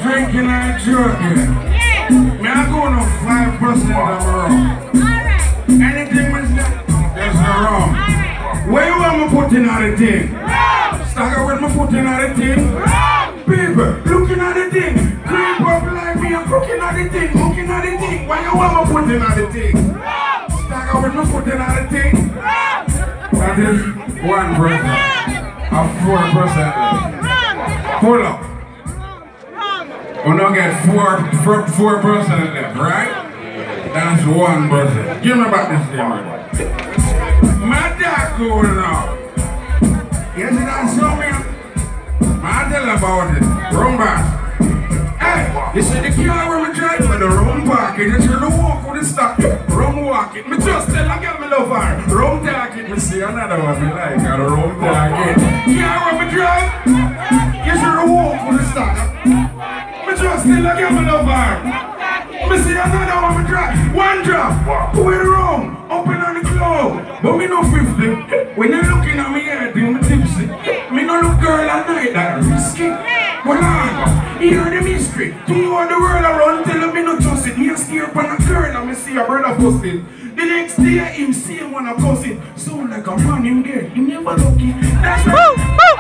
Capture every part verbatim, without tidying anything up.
drinking and joking. Yeah. Me I go no five percent of the rum. Alright. Anything with that, there's the rum. Alright. Where you want me putting on the thing? Rum. Stagger with me putting on the thing? Rum. People, looking at the thing. Creep up like me and cooking at the thing. Looking at the thing. Why you want me putting on the thing? Rum. Stagger with me putting on the thing? Rum. That is one percent. Of four percent. Hold up. We're not get four, four, four percent left, right? That's one percent. Give me back this thing, man. My dad going on. You see that show me? I tell about it. RUMBOSS. Hey, you see the car where me drive with the rum pocket. You see the walk with the stock. Rum walk it. Me just tell I get me love her. Rum target. Me see another one me like. Got a rum target. Car where me drive. You see the walk with the stock. Me just tell I get me love her. Me see another one me drive. One drop. With the rum. Open on the club. But me no fifty. When you looking at me head, me tipsy. Me no look girl at night that risky. Hold on, hear the mystery. To know the world around, tell me no trust it. Me a scare upon a girl and me see a brother post it. The next day him see him when I post it. Sound like a man him dead, he never lucky. That's right.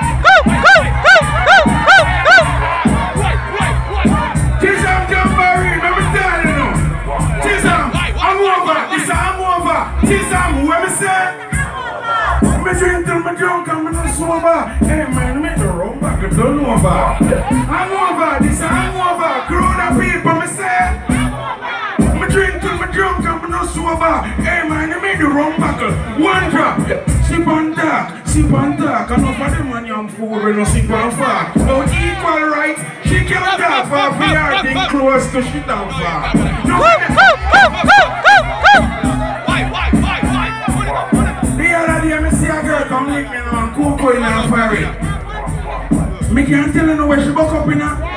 Chisholm Jamboree, let me tell you now. Chisholm, I'm over, this I'm over. Chisholm, what me say? Me drink till me drunk and me not sober. Hey man, me the rum back and done over. I'm over, this I'm over. Crowd of people me say. Me drink till me drunk and me not sober. Hey man, me the rum back. One drop. Sip and talk, sip and talk. Enough of them man young fool when no sip and fuck. Don't equal rights. She can't talk for a fear thing close to shit and fuck. No. Come lick me now and cocoa in her fire. Me can't tell you where she buck up in her.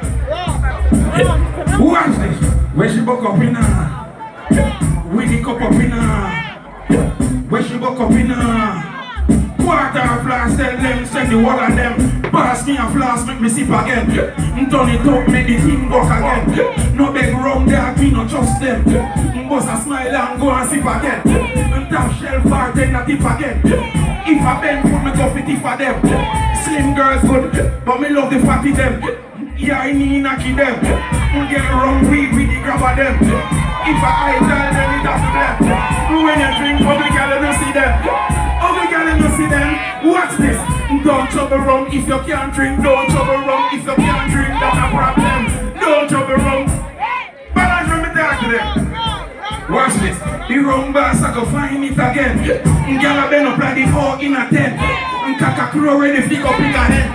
Watch this. Where she buck up in her. With the cup up in her. Where she buck up in her. Quarter of flask, tell them, send the word of them. Pass me a flask, make me sip again. Turn it up, make the thing buck again. No beg rum dog, me no trust them. Bust a smile and go and sip again. And top shelf bartender tip again. If I bend foot, me go fit it for them. Slim girls good, but me love the fatty them. Yeah, I need knocky them. Get rum weed with the grab of them. If I idle, then it up to them. When you drink, public girl, you don't see them. Other girl, you don't see them. Watch this. Don't trouble rum if you can't drink. Don't trouble rum if you can't drink. That's a problem. Don't trouble rum. Balance when me talk to them. Watch this. The RUMBOSS I go find it again. Girl, I been up like the four in a ten. And Kaka Crow ready to pick up in a head.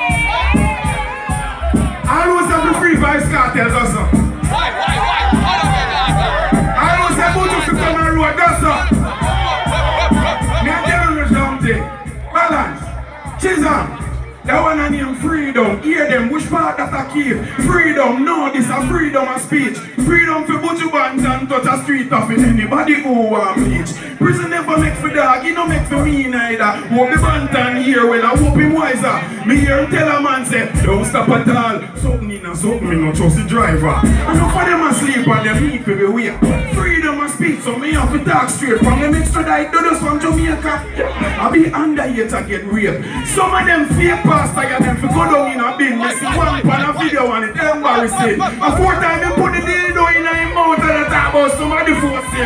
I always have the free vice cartels also. Why, why, why? I always have go to come and road also. Me I tell you something. Balance. Chisholm. That one I name freedom. Hear them. Which part that I keep? Freedom. No, this a freedom of speech. Freedom for butcher bands and touch a street off in anybody who want bleach. Prison never make for dog, he no make for me neither. Hope the bantan here when I whoop him wiser. Me hear him tell a man say, don't stop at all. Something in a something, me no trust the driver. Enough for them asleep and them need to be weird. Freedom of speech, so me have to talk straight. From them extra diet, do this from Jamaica. I be under here to get raped. Some of them fake pastor, you them for go down in a bin. Me see one pan a video and it embarrassing. A four time they put the dildo in a mouth and I talk about somebody force him.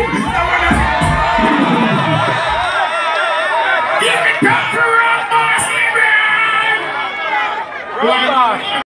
Give it back to RUMBOSS, Lybran!